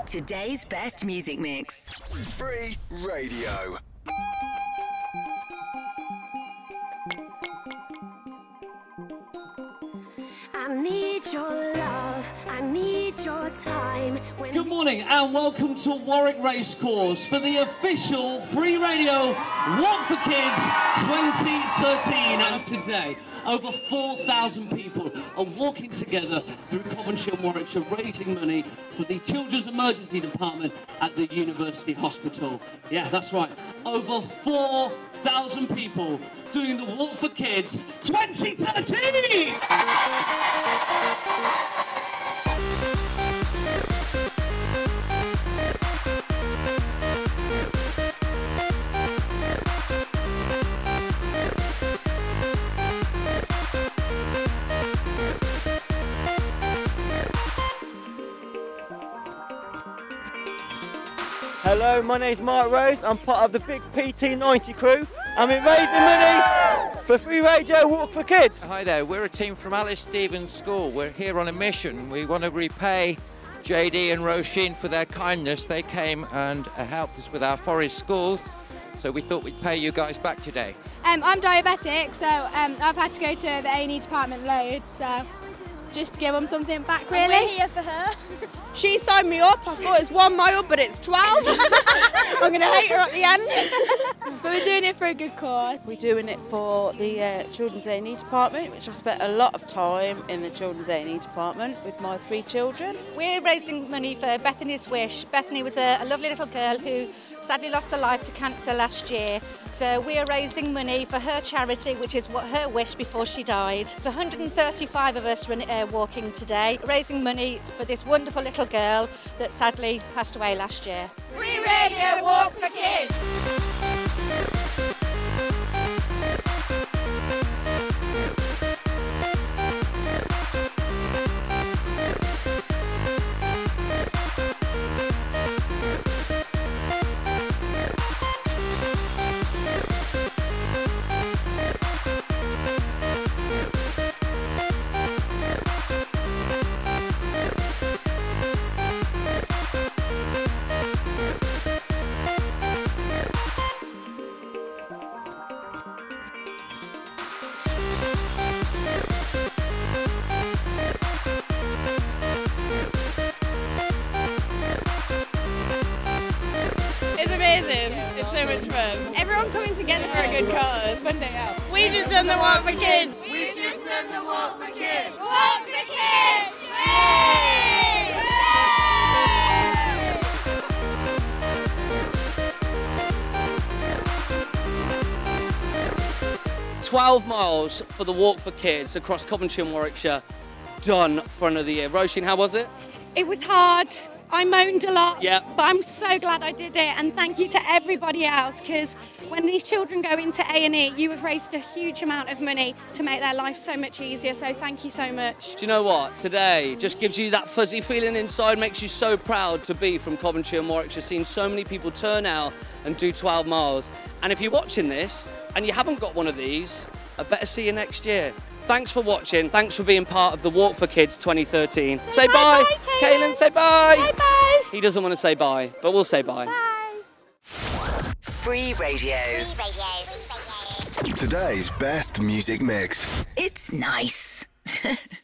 Today's best music mix. Free Radio. I need your love, I need your time. Good morning and welcome to Warwick Racecourse for the official Free Radio Walk for Kids 2013. And today, over 4,000 people are walking together through Coventry and Warwickshire, raising money for the Children's Emergency Department at the University Hospital. Yeah, that's right. Over 4,000 people doing the Walk for Kids 2013! Hello, my name's Mark Rose. I'm part of the big PT90 crew. I'm in raising money for Free Radio Walk for Kids. Hi there, we're a team from Alice Stevens School. We're here on a mission. We want to repay JD and Roisin for their kindness. They came and helped us with our forest schools, so we thought we'd pay you guys back today. I'm diabetic, so I've had to go to the A&E department loads, so just to give them something back, really. We're here for her. She signed me up. I thought it was 1 mile, but it's 12. I'm going to hate her at the end. But we're doing it for a good cause. We're doing it for the Children's A&E department, which I've spent a lot of time in the Children's A&E department with my 3 children. We're raising money for Bethany's wish. Bethany was a lovely little girl who sadly lost her life to cancer last year. So we're raising money for her charity, which is what her wish before she died. It's 135 of us walking today, raising money for this wonderful little girl that sadly passed away last year. Free Radio Walk for Kids. It's amazing. It's so much fun. Everyone coming together for a good cause. One day out. We've just done the Walk for Kids. We've just done the Walk for Kids. Walk for Kids! Yay! 12 miles for the Walk for Kids across Coventry and Warwickshire, done for another year. Roisin, how was it? It was hard. I moaned a lot, Yeah. but I'm so glad I did it, and thank you to everybody else, because when these children go into A&E, you have raised a huge amount of money to make their life so much easier, so thank you so much. Do you know what? Today just gives you that fuzzy feeling inside, makes you so proud to be from Coventry and Warwickshire, seeing so many people turn out and do 12 miles. And if you're watching this and you haven't got one of these, I better see you next year. Thanks for watching. Thanks for being part of the Walk for Kids 2013. Say bye. Kaylin, say bye. Bye-bye. He doesn't want to say bye, but we'll say bye. Free Radio. Today's best music mix. It's nice.